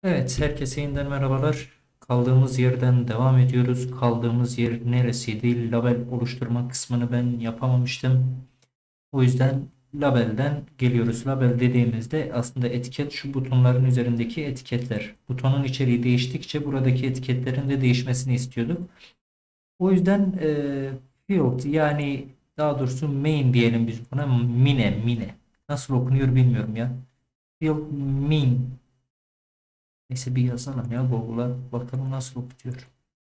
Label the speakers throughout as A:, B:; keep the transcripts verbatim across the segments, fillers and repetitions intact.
A: Evet, herkese yeniden merhabalar. Kaldığımız yerden devam ediyoruz. Kaldığımız yer neresiydi? Label oluşturma kısmını ben yapamamıştım. O yüzden labelden geliyoruz. Label dediğimizde aslında etiket şu butonların üzerindeki etiketler. Butonun içeriği değiştikçe buradaki etiketlerin de değişmesini istiyorduk. O yüzden e, field yani daha doğrusu main diyelim biz buna. Mine, mine. Nasıl okunuyor bilmiyorum ya. Field min. Neyse bir yazalım ya Google'a. Bakalım nasıl okutuyor.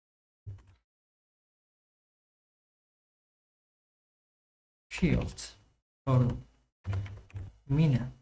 A: Field. Pardon. Mine.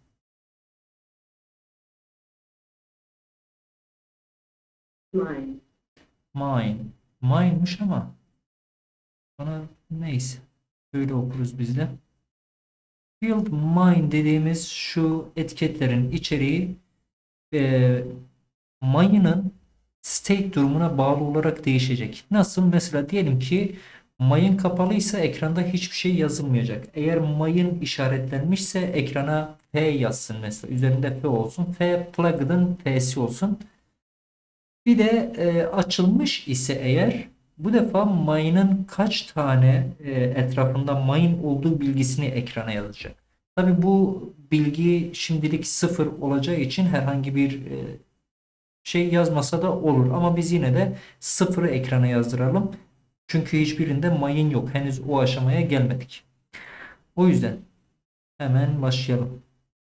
B: Mine.
A: Mine. Mine'mış ama bana neyse. Böyle okuruz biz de. Field mine dediğimiz şu etiketlerin içeriği e, mayının state durumuna bağlı olarak değişecek. Nasıl? Mesela diyelim ki mayın kapalıysa ekranda hiçbir şey yazılmayacak. Eğer mayın işaretlenmişse ekrana F yazsın mesela. Üzerinde F olsun. F plugged'ın F'si olsun. Bir de e, açılmış ise eğer bu defa mayının kaç tane e, etrafında mayın olduğu bilgisini ekrana yazacak. Tabi bu bilgi şimdilik sıfır olacağı için herhangi bir e, şey yazmasa da olur. Ama biz yine de sıfırı ekrana yazdıralım. Çünkü hiçbirinde mayın yok. Henüz o aşamaya gelmedik. O yüzden hemen başlayalım.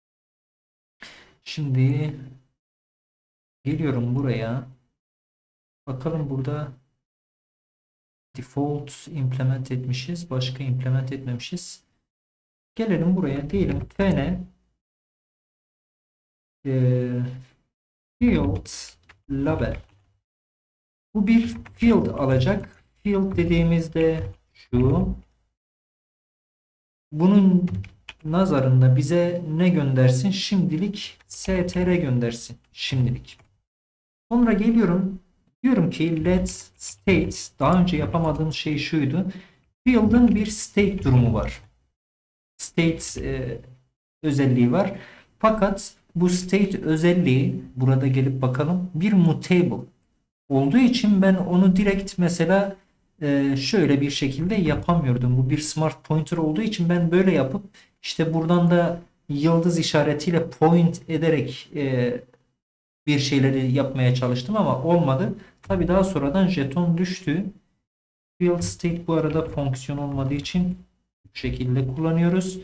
A: Şimdi geliyorum buraya. Bakalım burada default implement etmişiz. Başka implement etmemişiz. Gelelim buraya. Diyelim fn e, field label. Bu bir field alacak. Field dediğimizde şu. Bunun nazarında bize ne göndersin? Şimdilik str göndersin. Şimdilik. Sonra geliyorum. Diyorum ki let state. Daha önce yapamadığım şey şuydu. Field'ın bir state durumu var. State e, özelliği var. Fakat bu state özelliği burada gelip bakalım bir mutable olduğu için ben onu direkt mesela e, şöyle bir şekilde yapamıyordum. Bu bir smart pointer olduğu için ben böyle yapıp işte buradan da yıldız işaretiyle point ederek e, bir şeyleri yapmaya çalıştım ama olmadı. Tabii daha sonradan jeton düştü. Field state bu arada fonksiyon olmadığı için bu şekilde kullanıyoruz.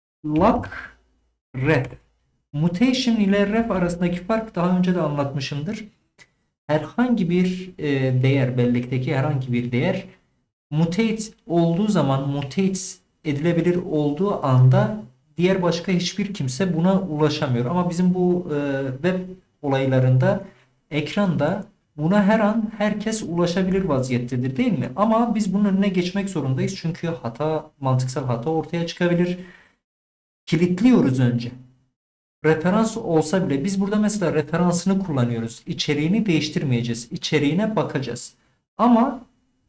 A: Lock ref. Mutation ile ref arasındaki fark daha önce de anlatmışımdır. Herhangi bir e, değer, bellekteki herhangi bir değer mutate olduğu zaman, mutate edilebilir olduğu anda diğer başka hiçbir kimse buna ulaşamıyor. Ama bizim bu e, web olaylarında ekranda buna her an herkes ulaşabilir vaziyettedir değil mi? Ama biz bunun önüne geçmek zorundayız. Çünkü hata, mantıksal hata ortaya çıkabilir. Kilitliyoruz önce. Referans olsa bile biz burada mesela referansını kullanıyoruz. İçeriğini değiştirmeyeceğiz. İçeriğine bakacağız. Ama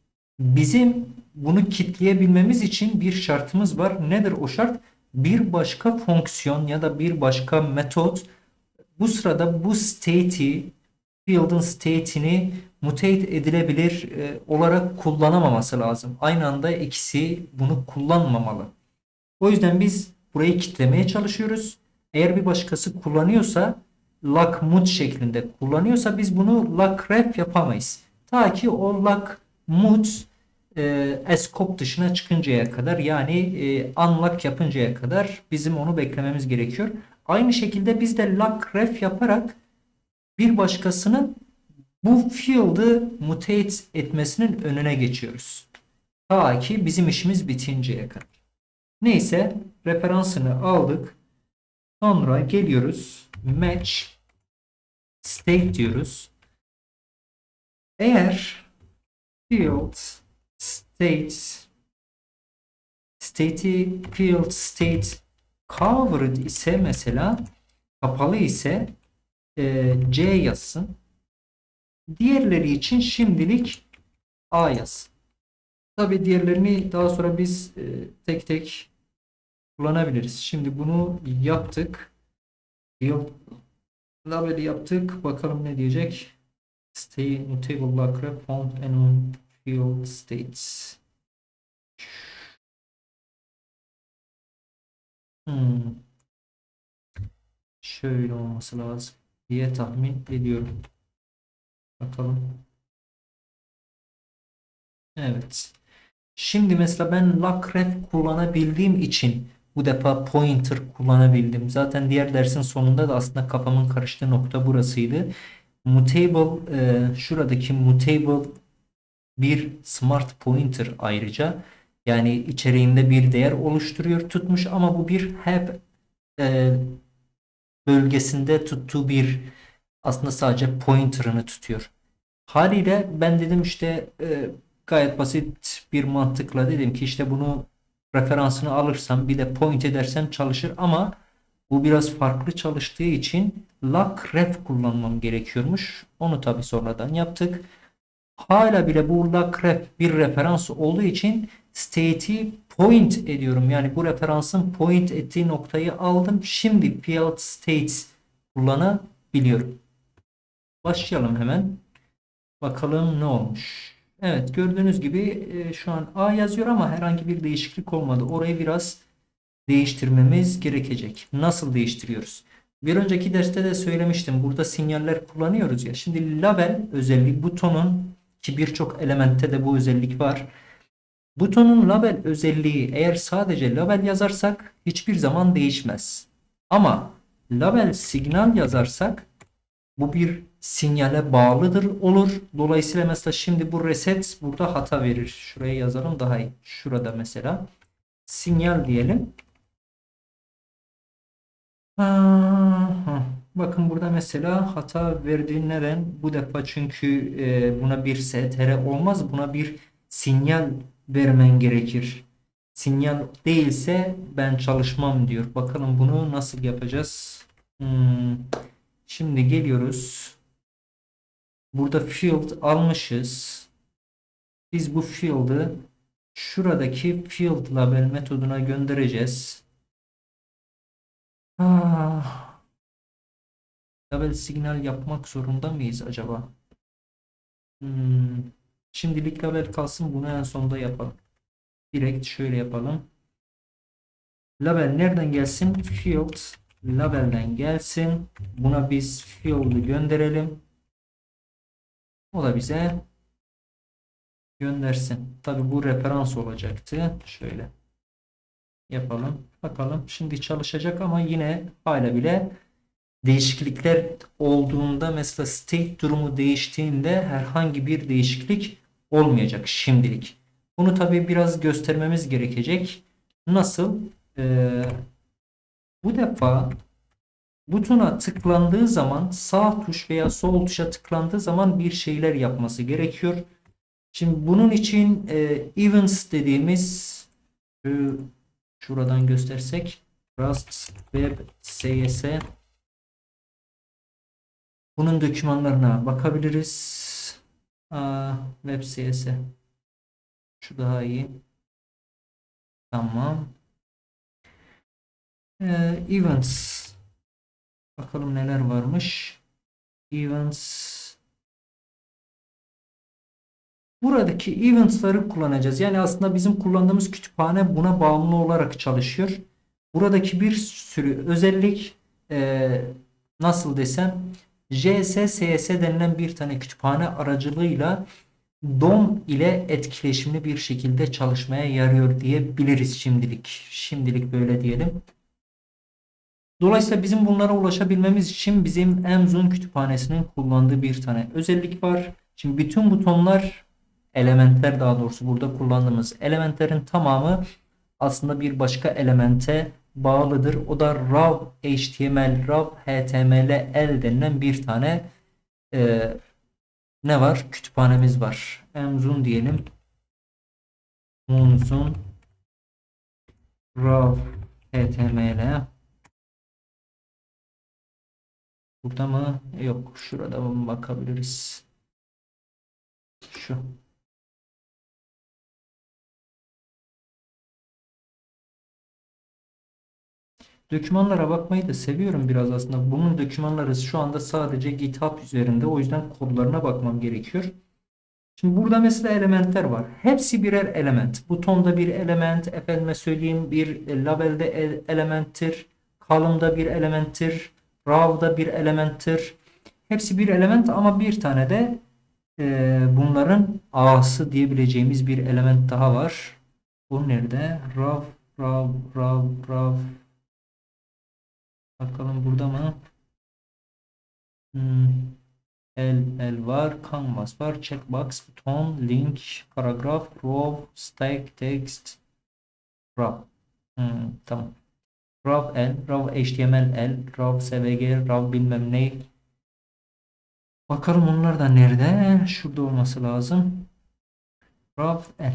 A: bizim bunu kitleyebilmemiz için bir şartımız var. Nedir o şart? Bir başka fonksiyon ya da bir başka metot bu sırada bu state'i field'ın state'ini mutate edilebilir e, olarak kullanamaması lazım. Aynı anda ikisi bunu kullanmamalı. O yüzden biz burayı kitlemeye çalışıyoruz. Eğer bir başkası kullanıyorsa lock mut şeklinde kullanıyorsa biz bunu lock ref yapamayız. Ta ki o lock mut e, scope dışına çıkıncaya kadar yani e, unlock yapıncaya kadar bizim onu beklememiz gerekiyor. Aynı şekilde biz de lock ref yaparak bir başkasının bu field'ı mutate etmesinin önüne geçiyoruz. Ta ki bizim işimiz bitinceye kadar. Neyse referansını aldık. Sonra geliyoruz. Match state diyoruz. Eğer field state state'i field state covered ise mesela kapalı ise e, C yazsın. Diğerleri için şimdilik A yazsın. Tabi diğerlerini daha sonra biz e, tek tek kullanabiliriz. Şimdi bunu yaptık. Field Label'i yaptık. Bakalım ne diyecek. Stay mutable lock ref found and on field states. Hmm. Şöyle olması lazım diye tahmin ediyorum. Bakalım. Evet. Şimdi mesela ben lock ref kullanabildiğim için bu defa pointer kullanabildim. Zaten diğer dersin sonunda da aslında kafamın karıştığı nokta burasıydı. Mutable, e, şuradaki mutable bir smart pointer ayrıca. Yani içeriğinde bir değer oluşturuyor tutmuş ama bu bir hep e, bölgesinde tuttuğu bir aslında sadece pointer'ını tutuyor. Haliyle ben dedim işte e, gayet basit bir mantıkla dedim ki işte bunu referansını alırsam bir de point edersem çalışır ama bu biraz farklı çalıştığı için lock ref kullanmam gerekiyormuş. Onu tabii sonradan yaptık. Hala bile bu lock ref bir referans olduğu için state'i point ediyorum. Yani bu referansın point ettiği noktayı aldım. Şimdi field states kullanabiliyorum. Başlayalım hemen. Bakalım ne olmuş. Evet, gördüğünüz gibi e, şu an A yazıyor ama herhangi bir değişiklik olmadı. Orayı biraz değiştirmemiz gerekecek. Nasıl değiştiriyoruz? Bir önceki derste de söylemiştim. Burada sinyaller kullanıyoruz ya. Şimdi label özelliği butonun, ki birçok elementte de bu özellik var. Butonun label özelliği, eğer sadece label yazarsak hiçbir zaman değişmez. Ama label signal yazarsak bu bir sinyale bağlıdır olur. Dolayısıyla mesela şimdi bu reset burada hata verir. Şuraya yazalım daha iyi. Şurada mesela sinyal diyelim. Aha. Bakın burada mesela hata verdiği neden? Bu defa çünkü e, buna bir S T R olmaz. Buna bir sinyal vermen gerekir. Sinyal değilse ben çalışmam diyor. Bakalım bunu nasıl yapacağız? Hmm. Şimdi geliyoruz. Burada field almışız. Biz bu field'ı şuradaki field label metoduna göndereceğiz. Ah, label signal yapmak zorunda mıyız acaba? Hmm. Şimdilik label kalsın, bunu en sonda yapalım. Direkt şöyle yapalım. Label nereden gelsin? Field labelden gelsin. Buna biz field'ı gönderelim. O da bize göndersin. Tabi bu referans olacaktı. Şöyle yapalım. Bakalım. Şimdi çalışacak ama yine hala bile değişiklikler olduğunda mesela state durumu değiştiğinde herhangi bir değişiklik olmayacak şimdilik. Bunu tabii biraz göstermemiz gerekecek. Nasıl? Ee, bu defa butona tıklandığı zaman sağ tuş veya sol tuşa tıklandığı zaman bir şeyler yapması gerekiyor. Şimdi bunun için e, events dediğimiz şu, şuradan göstersek Rust Web C S bunun dokümanlarına bakabiliriz. Aa, Web C S. Şu daha iyi. Tamam. Ee, events. Bakalım neler varmış. Events. Buradaki events'ları kullanacağız. Yani aslında bizim kullandığımız kütüphane buna bağımlı olarak çalışıyor. Buradaki bir sürü özellik e, nasıl desem J S S S denilen bir tane kütüphane aracılığıyla D O M ile etkileşimli bir şekilde çalışmaya yarıyor diyebiliriz şimdilik. Şimdilik böyle diyelim. Dolayısıyla bizim bunlara ulaşabilmemiz için bizim Amazon kütüphanesinin kullandığı bir tane özellik var. Şimdi bütün butonlar, elementler daha doğrusu burada kullandığımız elementlerin tamamı aslında bir başka elemente bağlıdır. O da raw H T M L, raw H T M L denilen bir tane e, ne var? Kütüphanemiz var. Amazon diyelim. Amazon raw H T M L. Burada mı? Yok. Şurada mı bakabiliriz? Şu. Dokümanlara bakmayı da seviyorum biraz aslında. Bunun dokümanları şu anda sadece GitHub üzerinde. O yüzden kodlarına bakmam gerekiyor. Şimdi burada mesela elementler var. Hepsi birer element. Butonda bir element, efendime söyleyeyim bir labelde e- elementtir. Column'da bir elementtir. Row'da bir elementtir. Hepsi bir element ama bir tane de e, bunların ağası diyebileceğimiz bir element daha var. Bu nerede? Raw, raw, raw, raw. Bakalım burada mı? Hmm. El, el var, canvas var, checkbox, buton, link, paragraf, row, stack, text, raw. Hmm, tamam. Raw el, raw H T M L el, raw S V G, raw bilmem ne. Bakalım onlar da nerede? Şurada olması lazım. Raw el.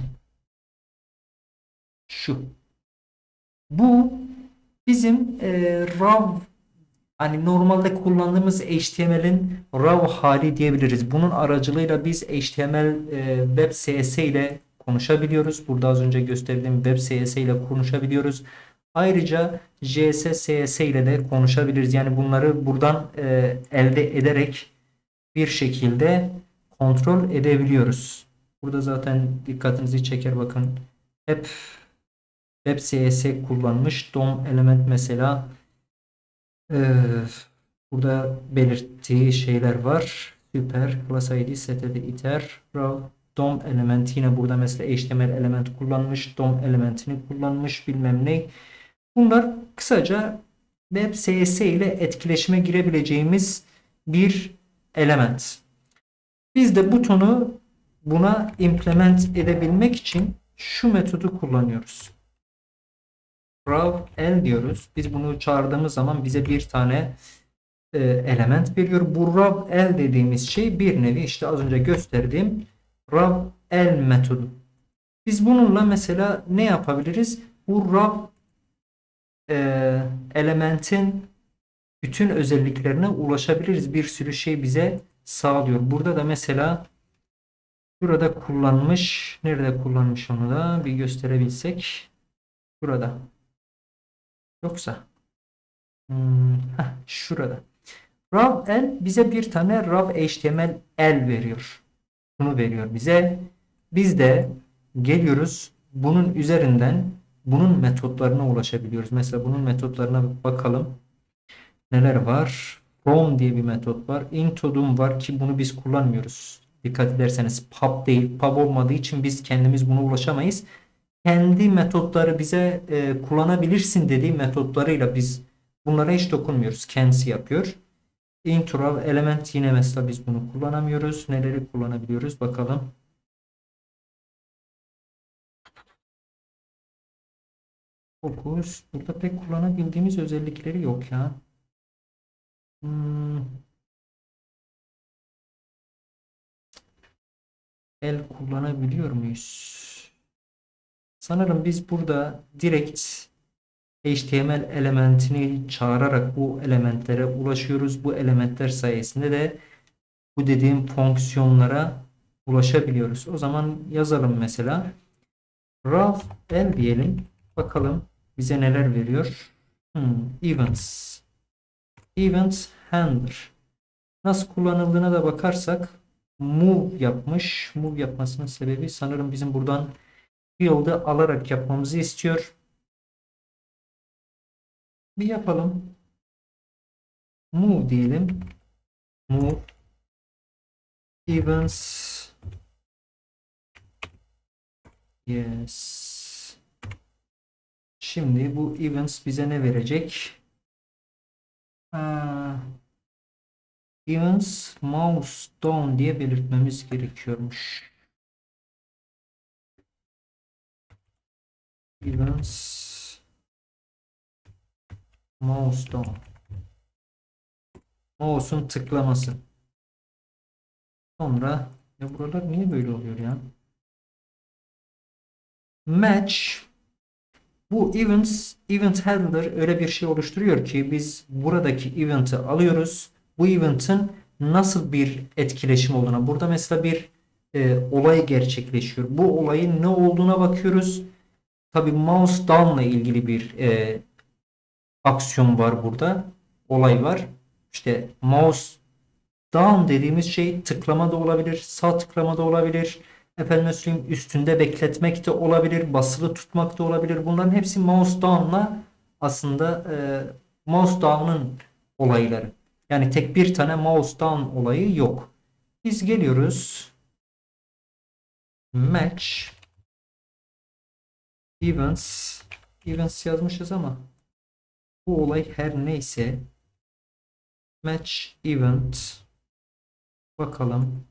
A: Şu. Bu bizim e, raw, hani normalde kullandığımız H T M L'in raw hali diyebiliriz. Bunun aracılığıyla biz H T M L e, web C S ile konuşabiliyoruz. Burada az önce gösterdiğim web C S ile konuşabiliyoruz. Ayrıca J S C S ile de konuşabiliriz. Yani bunları buradan e, elde ederek bir şekilde kontrol edebiliyoruz. Burada zaten dikkatinizi çeker, bakın. Hep web C S kullanmış. D O M element mesela. Ee, burada belirttiği şeyler var. Süper. Class I D, setted, iter, raw, D O M element, yine burada mesela H T M L element kullanmış. D O M elementini kullanmış. Bilmem ne. Bunlar kısaca web C S ile etkileşime girebileceğimiz bir element. Biz de butonu buna implement edebilmek için şu metodu kullanıyoruz. Raw el diyoruz. Biz bunu çağırdığımız zaman bize bir tane e, element veriyor. Bu raw el dediğimiz şey bir nevi işte az önce gösterdiğim raw el metodu. Biz bununla mesela ne yapabiliriz? Bu raw e, elementin bütün özelliklerine ulaşabiliriz. Bir sürü şey bize sağlıyor. Burada da mesela burada kullanmış. Nerede kullanmış onu da bir gösterebilsek. Burada. Yoksa hmm, heh, şurada. Raw el bize bir tane raw H T M L el veriyor. Bunu veriyor bize. Biz de geliyoruz bunun üzerinden bunun metotlarına ulaşabiliyoruz. Mesela bunun metotlarına bakalım. Neler var? From diye bir metot var. Intodum var ki bunu biz kullanmıyoruz. Dikkat ederseniz pub değil. Pub olmadığı için biz kendimiz buna ulaşamayız. Kendi metotları bize e, kullanabilirsin dediği metotlarıyla biz bunlara hiç dokunmuyoruz. Kendisi yapıyor. Intro element, yine mesela biz bunu kullanamıyoruz. Neleri kullanabiliyoruz bakalım. Focus. Burada pek kullanabildiğimiz özellikleri yok ya. Hmm. El kullanabiliyor muyuz? Sanırım biz burada direkt H T M L elementini çağırarak bu elementlere ulaşıyoruz. Bu elementler sayesinde de bu dediğim fonksiyonlara ulaşabiliyoruz. O zaman yazalım mesela. Raw el diyelim. Bakalım bize neler veriyor. Hmm, events. Events handler. Nasıl kullanıldığına da bakarsak move yapmış. Move yapmasının sebebi sanırım bizim buradan field'ı alarak yapmamızı istiyor. Bir yapalım. Move diyelim. Move events. Yes. Şimdi bu events bize ne verecek? Ha, events mouse down diye belirtmemiz gerekiyormuş. Events mouse down. Mouse'un tıklaması. Sonra ya buralar niye böyle oluyor ya? Match. Bu events, event handler öyle bir şey oluşturuyor ki biz buradaki event'i alıyoruz. Bu event'in nasıl bir etkileşim olduğuna. Burada mesela bir e, olay gerçekleşiyor. Bu olayın ne olduğuna bakıyoruz. Tabi mouse down ile ilgili bir e, aksiyon var burada. Olay var. İşte mouse down dediğimiz şey tıklama da olabilir. Sağ tıklama da olabilir. Efendim söyleyeyim üstünde bekletmek de olabilir. Basılı tutmak da olabilir. Bunların hepsi mouse down'la aslında e, mouse down'ın olayları. Yani tek bir tane mouse down olayı yok. Biz geliyoruz. Match events events yazmışız ama bu olay her neyse match event bakalım.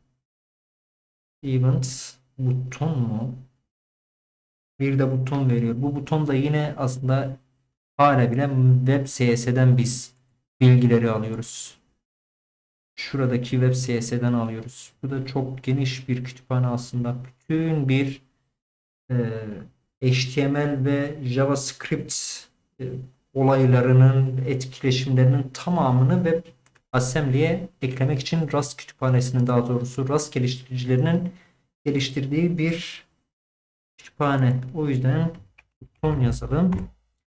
A: Event buton mu? Bir de buton veriyor. Bu buton da yine aslında hala bile web C S'den biz bilgileri alıyoruz. Şuradaki web C S'den alıyoruz. Bu da çok geniş bir kütüphane aslında. Bütün bir e, H T M L ve JavaScript e, olaylarının etkileşimlerinin tamamını web assembly'e eklemek için Rust kütüphanesinin daha doğrusu Rust geliştiricilerinin geliştirdiği bir kütüphane. O yüzden buton yazalım.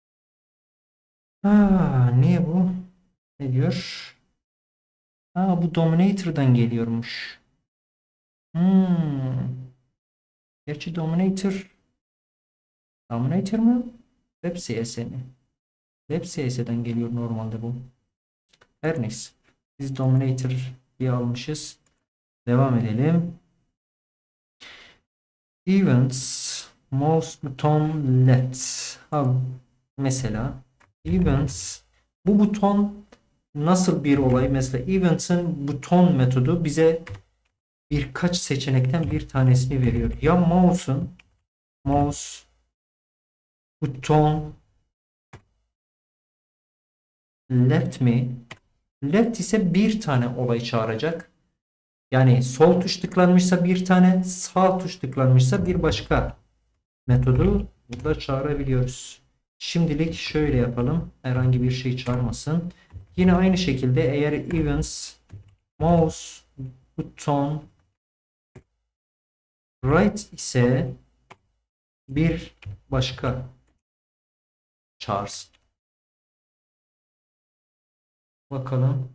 A: Aa, niye bu? Ne diyor? Aa, bu Dominator'dan geliyormuş. Hmm. Gerçi Dominator Dominator mı? Web C S mi? Web C S'den geliyor normalde bu. Her neyse. Biz Dominator diye almışız. Devam edelim. Events mouse buton let. Ha, mesela events bu buton nasıl bir olay? Mesela events'ın buton metodu bize birkaç seçenekten bir tanesini veriyor. Ya mouse'un mouse buton left mi? Left ise bir tane olay çağıracak. Yani sol tuş tıklanmışsa bir tane, sağ tuş tıklanmışsa bir başka metodu burada çağırabiliyoruz. Şimdilik şöyle yapalım. Herhangi bir şey çağırmasın. Yine aynı şekilde eğer events mouse buton right ise bir başka çağırsın. Bakalım.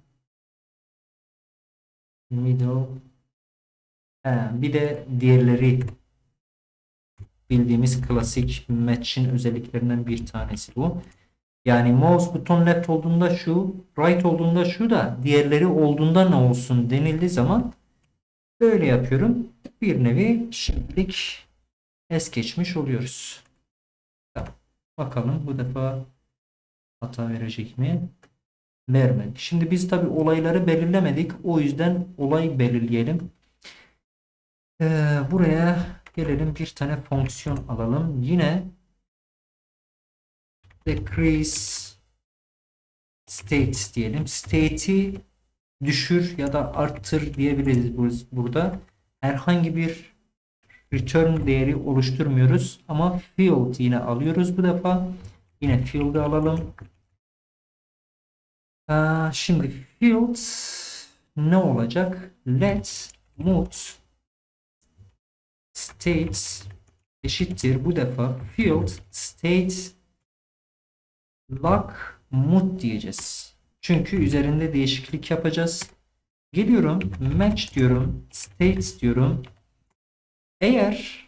A: Middle. He, bir de diğerleri bildiğimiz klasik match'in özelliklerinden bir tanesi bu. Yani mouse buton left olduğunda şu, right olduğunda şu da diğerleri olduğunda ne olsun denildiği zaman böyle yapıyorum. Bir nevi şimdilik es geçmiş oluyoruz. Tamam. Bakalım bu defa hata verecek mi? Vermedi. Şimdi biz tabi olayları belirlemedik. O yüzden olay belirleyelim. Ee, buraya gelelim. Bir tane fonksiyon alalım. Yine decrease state diyelim. State'i düşür ya da arttır diyebiliriz burada. Herhangi bir return değeri oluşturmuyoruz. Ama field yine alıyoruz bu defa. Yine field'ı alalım. Ee, şimdi field ne olacak? Let mode states eşittir. Bu defa field state lock mood diyeceğiz. Çünkü üzerinde değişiklik yapacağız. Geliyorum match diyorum. States diyorum. Eğer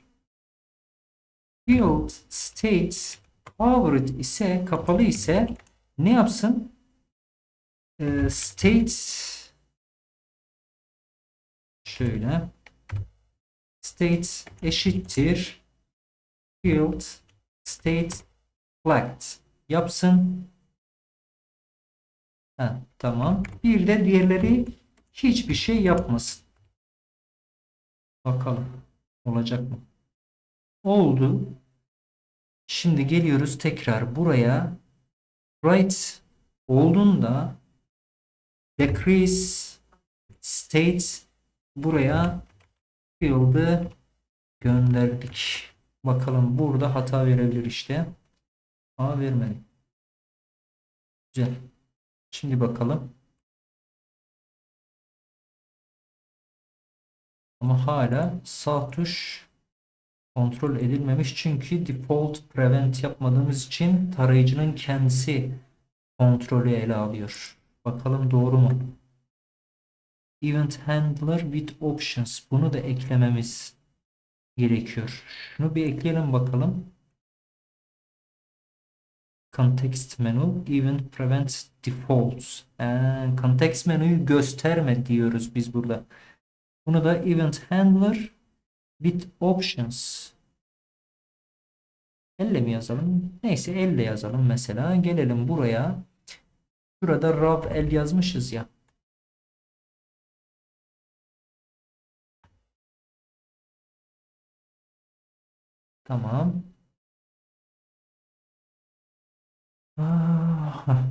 A: field states covered ise kapalı ise ne yapsın? Ee, states şöyle states eşittir field state flagged yapsın. Ha, tamam. Bir de diğerleri hiçbir şey yapmasın. Bakalım olacak mı? Oldu. Şimdi geliyoruz tekrar buraya. Right olduğunda decrease state buraya field'ı gönderdik. Bakalım burada hata verebilir işte. Aa, vermedi. Güzel. Şimdi bakalım. Ama hala sağ tuş kontrol edilmemiş. Çünkü default prevent yapmadığımız için tarayıcının kendisi kontrolü ele alıyor. Bakalım doğru mu? Event handler with options. Bunu da eklememiz gerekiyor. Şunu bir ekleyelim bakalım. Context menu event prevents defaults. Ee, context menüyü gösterme diyoruz biz burada. Bunu da event handler with options. Elle mi yazalım? Neyse elle yazalım mesela. Gelelim buraya. Şurada raw el yazmışız ya. Tamam. Ah.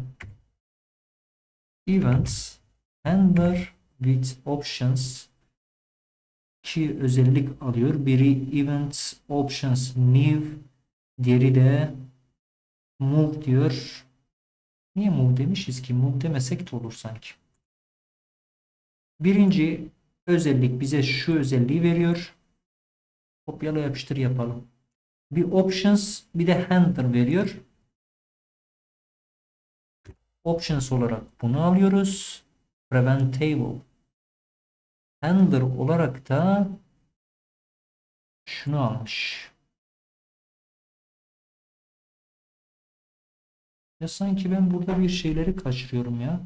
A: Events handler with options iki özellik alıyor. Biri events options new, diğeri de move diyor. Niye move demişiz ki? Move demesek de olur sanki. Birinci özellik bize şu özelliği veriyor. Kopyala yapıştır yapalım. Bir options bir de handler veriyor. Options olarak bunu alıyoruz. Preventable. Handler olarak da şunu almış. Ya sanki ben burada bir şeyleri kaçırıyorum ya.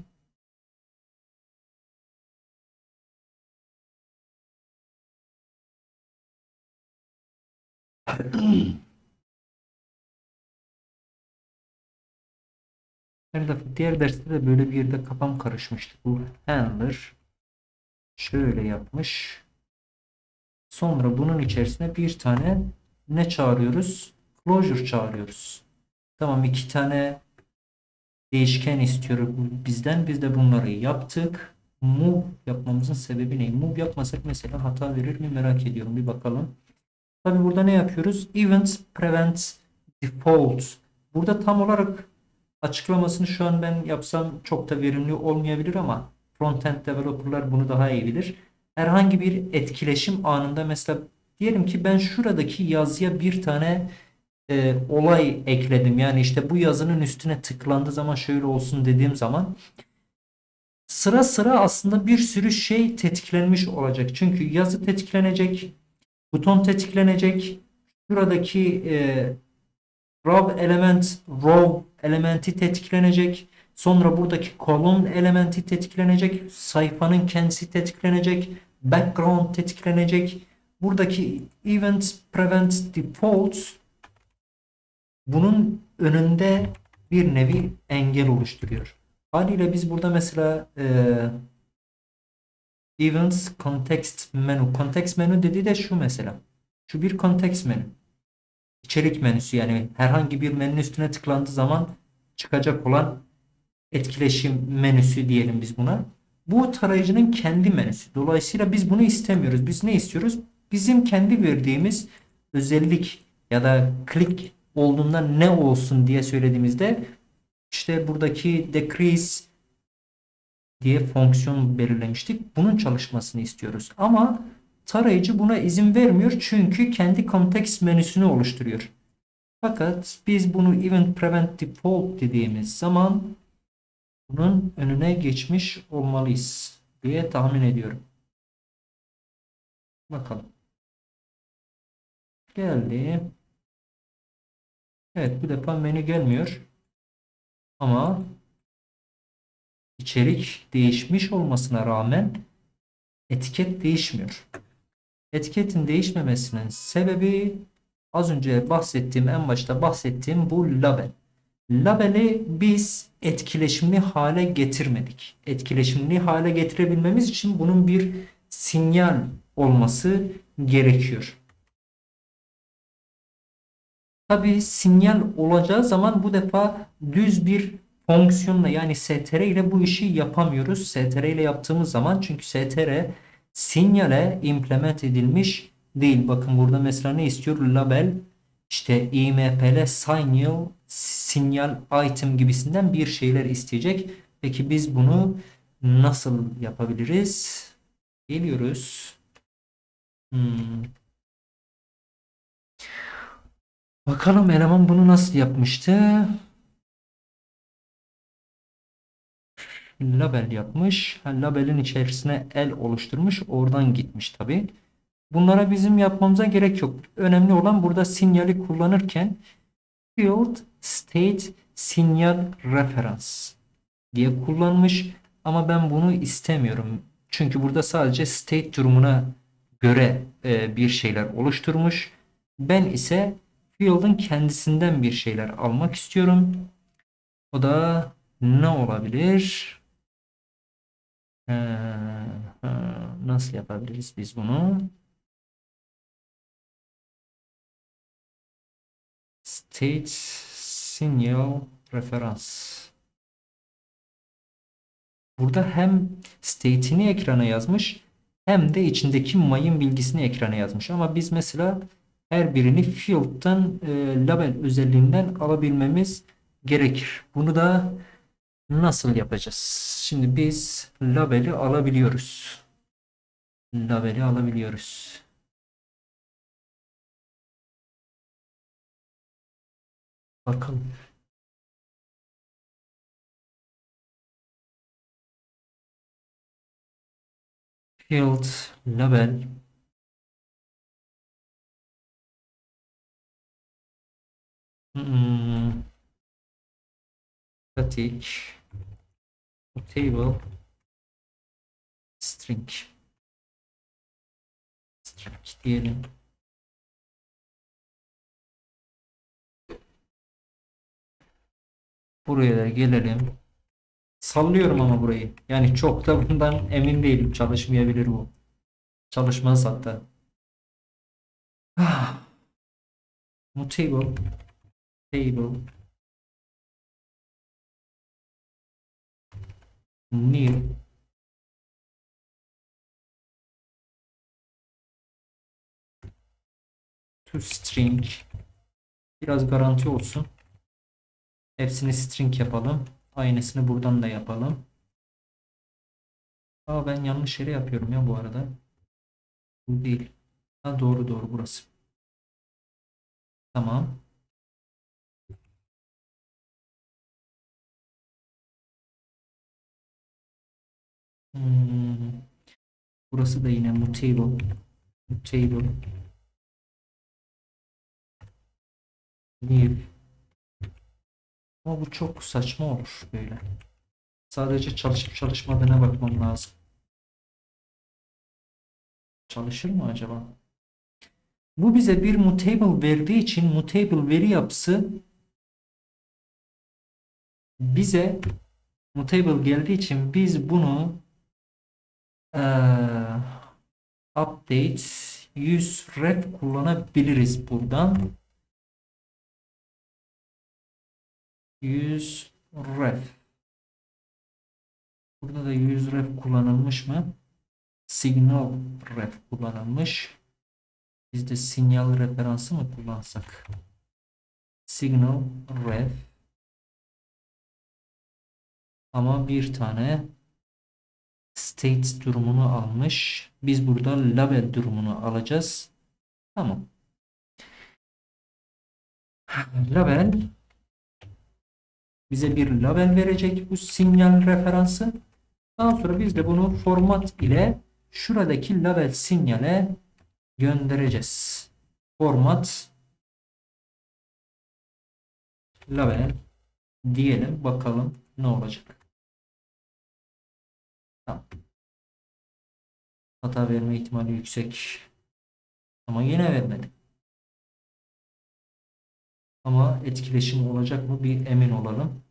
A: Her defa diğer derste de böyle bir yerde kafam karışmıştı. Bu handler şöyle yapmış. Sonra bunun içerisine bir tane ne çağırıyoruz? Closure çağırıyoruz. Tamam, iki tane değişken istiyor bizden. Biz de bunları yaptık. Move yapmamızın sebebi ne? Move yapmasak mesela hata verir mi merak ediyorum. Bir bakalım. Tabi burada ne yapıyoruz? Events prevent default. Burada tam olarak açıklamasını şu an ben yapsam çok da verimli olmayabilir ama frontend developerlar bunu daha iyi bilir. Herhangi bir etkileşim anında mesela diyelim ki ben şuradaki yazıya bir tane e, olay ekledim. Yani işte bu yazının üstüne tıklandığı zaman şöyle olsun dediğim zaman sıra sıra aslında bir sürü şey tetiklenmiş olacak. Çünkü yazı tetiklenecek, buton tetiklenecek, şuradaki e, raw element, row elementi tetiklenecek. Sonra buradaki column elementi tetiklenecek. Sayfanın kendisi tetiklenecek. Background tetiklenecek. Buradaki event prevent defaults bunun önünde bir nevi engel oluşturuyor. Haliyle biz burada mesela e, events context menu. Context menü dediği de şu mesela. Şu bir context menü. İçerik menüsü, yani herhangi bir menünün üstüne tıklandığı zaman çıkacak olan etkileşim menüsü diyelim biz buna. Bu tarayıcının kendi menüsü. Dolayısıyla biz bunu istemiyoruz. Biz ne istiyoruz? Bizim kendi verdiğimiz özellik ya da klik olduğunda ne olsun diye söylediğimizde işte buradaki decrease diye fonksiyon belirlemiştik. Bunun çalışmasını istiyoruz. Ama tarayıcı buna izin vermiyor çünkü kendi context menüsünü oluşturuyor. Fakat biz bunu event prevent default dediğimiz zaman bunun önüne geçmiş olmalıyız diye tahmin ediyorum. Bakalım. Geldi. Evet, bu defa menü gelmiyor. Ama içerik değişmiş olmasına rağmen etiket değişmiyor. Etiketin değişmemesinin sebebi az önce bahsettiğim, en başta bahsettiğim bu label. Labeli biz etkileşimli hale getirmedik. Etkileşimli hale getirebilmemiz için bunun bir sinyal olması gerekiyor. Tabi sinyal olacağı zaman bu defa düz bir fonksiyonla, yani str ile bu işi yapamıyoruz. str ile yaptığımız zaman, çünkü str sinyale implement edilmiş değil. Bakın burada mesela ne istiyor? Label, işte impl signal, sinyal item gibisinden bir şeyler isteyecek. Peki biz bunu nasıl yapabiliriz? Geliyoruz. Hmm. Bakalım eleman bunu nasıl yapmıştı? label yapmış. Ha, labelin içerisine el oluşturmuş. Oradan gitmiş tabi. Bunlara bizim yapmamıza gerek yok. Önemli olan burada sinyali kullanırken field state sinyal reference diye kullanmış. Ama ben bunu istemiyorum. Çünkü burada sadece state durumuna göre e, bir şeyler oluşturmuş. Ben ise field'ın kendisinden bir şeyler almak istiyorum. O da ne olabilir? Ee, ha, nasıl yapabiliriz biz bunu? State signal reference. Burada hem state'ini ekrana yazmış hem de içindeki mayın bilgisini ekrana yazmış. Ama biz mesela her birini field'dan e, label özelliğinden alabilmemiz gerekir. Bunu da nasıl yapacağız? Şimdi biz label'i alabiliyoruz. Label'i alabiliyoruz. Bakalım. Field label hmm, static table string string diyelim. Buraya da gelelim. Sallıyorum ama burayı. Yani çok da bundan emin değilim. Çalışmayabilir bu. Çalışmaz hatta. Ah, Mutable table new to string. Biraz garanti olsun. Hepsini string yapalım. Aynısını buradan da yapalım. Aa, ben yanlış yere yapıyorum ya bu arada. Bu değil. Ha, doğru doğru burası. Tamam. Hmm, burası da yine mutable. Mutable. New. Ama bu çok saçma olur böyle. Sadece çalışıp çalışmadığına bakmam lazım. Çalışır mı acaba? Bu bize bir mutable verdiği için mutable veri yapısı bize mutable geldiği için biz bunu eee, update use ref kullanabiliriz buradan. Use ref. Burada da use ref kullanılmış mı? Signal ref kullanılmış. Biz de sinyal referansı mı kullansak? Signal ref. Ama bir tane state durumunu almış. Biz burada label durumunu alacağız. Tamam. Label bize bir label verecek bu sinyal referansı. Daha sonra biz de bunu format ile şuradaki label sinyale göndereceğiz. Format label diyelim. Bakalım ne olacak. Tamam. Hata verme ihtimali yüksek. Ama yine vermedi. Ama etkileşim olacak mı bir emin olalım.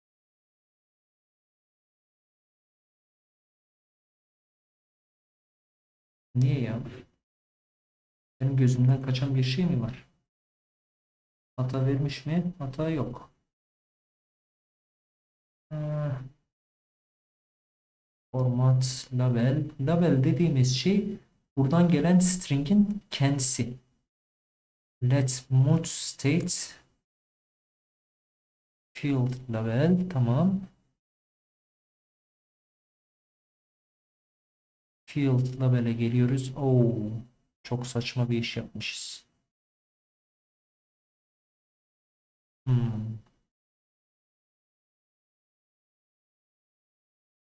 A: Niye ya? Benim gözümden kaçan bir şey mi var? Hata vermiş mi? Hata yok. Ee, format label. Label dediğimiz şey buradan gelen string'in kendisi. Let mode state field label. Tamam. Field label'e geliyoruz. Oo, çok saçma bir iş yapmışız. Hmm.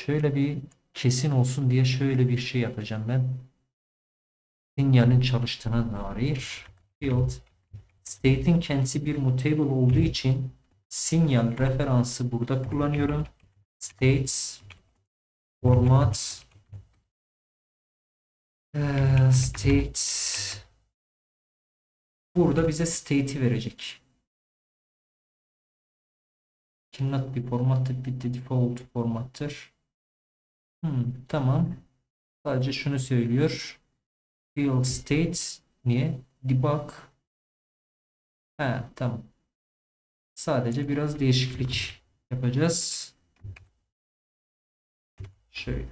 A: Şöyle bir kesin olsun diye şöyle bir şey yapacağım ben. Sinyalin çalıştığına dair field state'in kendisi bir mutable olduğu için sinyal referansı burada kullanıyorum. States format ee, state burada bize state'i verecek. Cannot be formatted with the default formattır. Hmm, tamam. Sadece şunu söylüyor. Field state niye? Debug. Ha, tamam. Sadece biraz değişiklik yapacağız. Şöyle.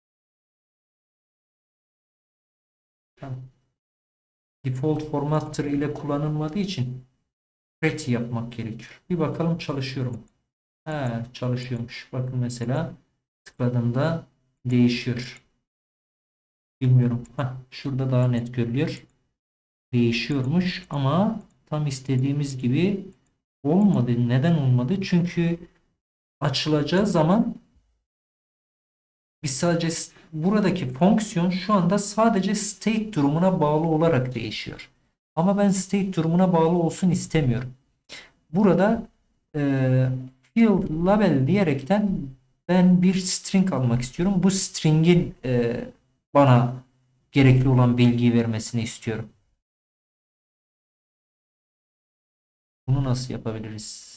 A: Tamam. Default formatter ile kullanılmadığı için pretty yapmak gerekiyor. Bir bakalım çalışıyor mu? Ha, çalışıyormuş. Bakın mesela tıkladığımda değişiyor. Bilmiyorum. Heh, şurada daha net görülüyor. Değişiyormuş ama tam istediğimiz gibi olmadı. Neden olmadı? Çünkü açılacağı zaman biz sadece buradaki fonksiyon şu anda sadece state durumuna bağlı olarak değişiyor. Ama ben state durumuna bağlı olsun istemiyorum. Burada e, field label diyerekten ben bir string almak istiyorum. Bu string'in e, bana gerekli olan bilgiyi vermesini istiyorum. Bunu nasıl yapabiliriz?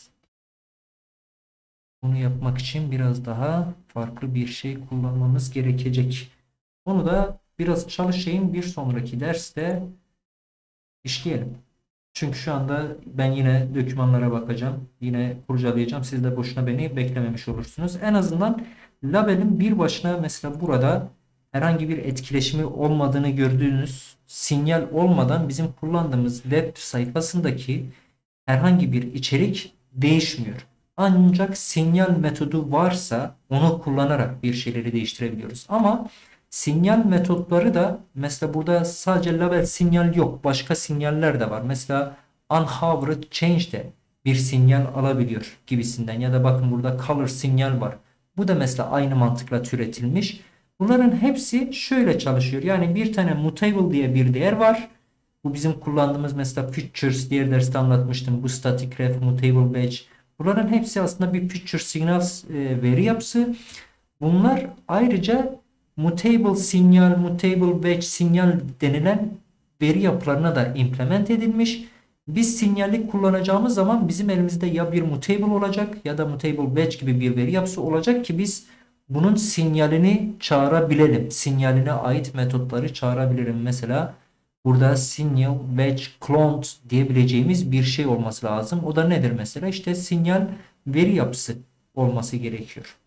A: Bunu yapmak için biraz daha farklı bir şey kullanmamız gerekecek. Onu da biraz çalışayım. Bir sonraki derste işleyelim. Çünkü şu anda ben yine dokümanlara bakacağım. Yine kurcalayacağım. Siz de boşuna beni beklememiş olursunuz. En azından labelin bir başına mesela burada herhangi bir etkileşimi olmadığını gördüğünüz sinyal olmadan bizim kullandığımız web sayfasındaki herhangi bir içerik değişmiyor. Ancak sinyal metodu varsa onu kullanarak bir şeyleri değiştirebiliyoruz. Ama sinyal metotları da mesela burada sadece label sinyal yok. Başka sinyaller de var. Mesela unhovered change de bir sinyal alabiliyor gibisinden. Ya da bakın burada color sinyal var. Bu da mesela aynı mantıkla türetilmiş. Bunların hepsi şöyle çalışıyor. Yani bir tane mutable diye bir değer var. Bu bizim kullandığımız mesela features diğer derste anlatmıştım. Bu static ref, mutable batch. Bunların hepsi aslında bir feature signals e, veri yapısı. Bunlar ayrıca mutable sinyal, mutable batch sinyal denilen veri yapılarına da implement edilmiş. Biz sinyali kullanacağımız zaman bizim elimizde ya bir mutable olacak ya da mutable batch gibi bir veri yapısı olacak ki biz bunun sinyalini çağırabilelim. Sinyaline ait metotları çağırabilirim. Mesela burada signal batch cloned diyebileceğimiz bir şey olması lazım. O da nedir mesela? İşte sinyal veri yapısı olması gerekiyor.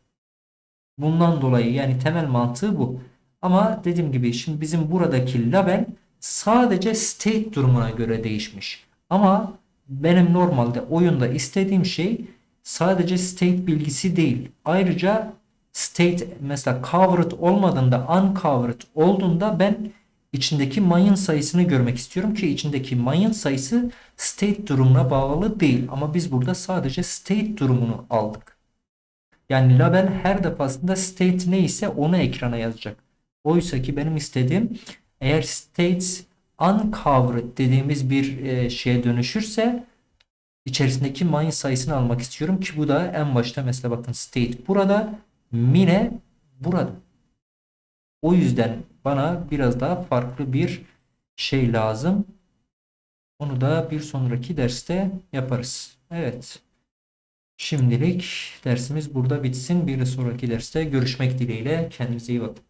A: Bundan dolayı yani temel mantığı bu. Ama dediğim gibi şimdi bizim buradaki label sadece state durumuna göre değişmiş. Ama benim normalde oyunda istediğim şey sadece state bilgisi değil. Ayrıca state mesela covered olmadığında, uncovered olduğunda ben içindeki mayın sayısını görmek istiyorum ki içindeki mayın sayısı state durumuna bağlı değil. Ama biz burada sadece state durumunu aldık. Yani label her defasında state neyse onu ekrana yazacak. Oysa ki benim istediğim eğer state uncovered dediğimiz bir e, şeye dönüşürse içerisindeki mayın sayısını almak istiyorum ki bu da en başta mesela bakın state burada, mine burada. O yüzden bana biraz daha farklı bir şey lazım. Onu da bir sonraki derste yaparız. Evet. Şimdilik dersimiz burada bitsin. Bir sonraki derste görüşmek dileğiyle. Kendinize iyi bakın.